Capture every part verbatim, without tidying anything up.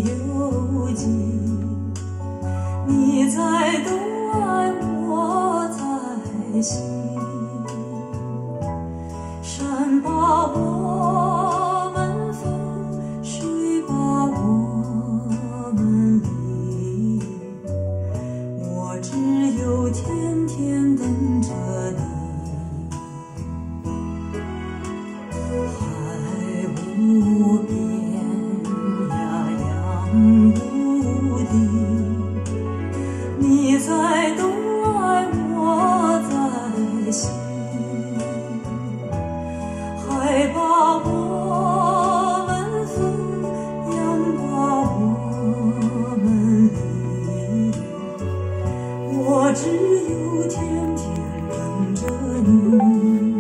有迹，你在东岸，我在西。山把我们分，水把我们离，我只有天天等着你。海无边呀，洋无底，你在东岸，我在西。海把我们分，洋把我们离，我只有天天等着你。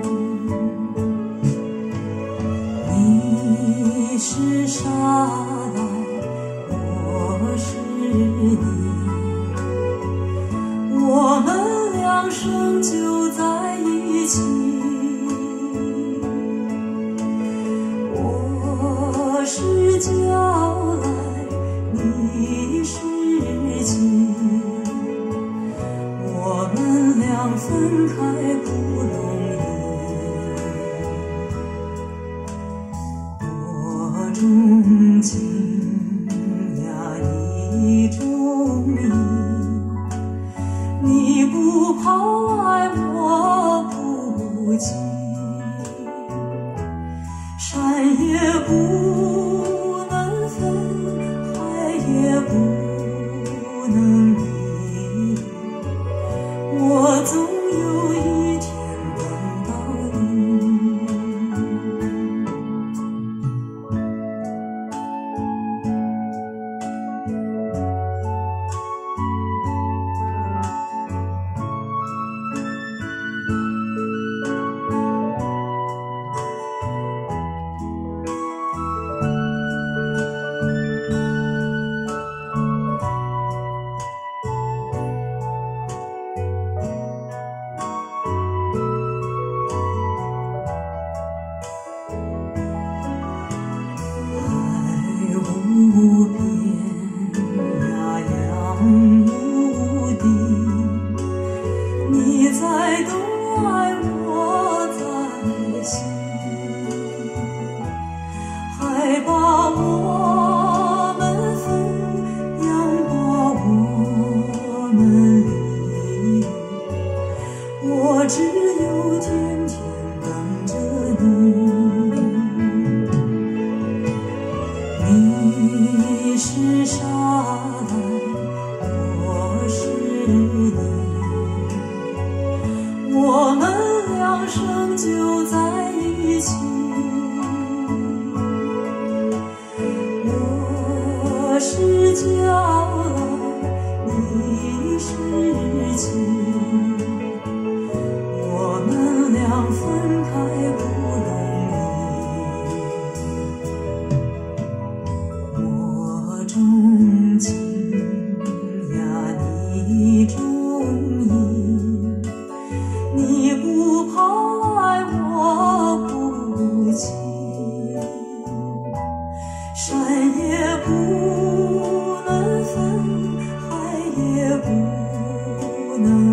你是沙来，我是你，我们两生就在一起。我是娇来，你是妻，我们俩分开不容易。我钟情呀，你钟意，你不抛爱，我不弃。山也不能分，海也不能离，我总有一天等到你。无边呀，洋无底，你在东岸，我在西。海把我们分，洋把我们离，我只有天天等着你。你是沙来，我是你，我们两生就在一起。我是娇来，你是妻，我们俩分开不钟情呀，你钟意，你不抛爱，我不弃。山也不能分，海也不能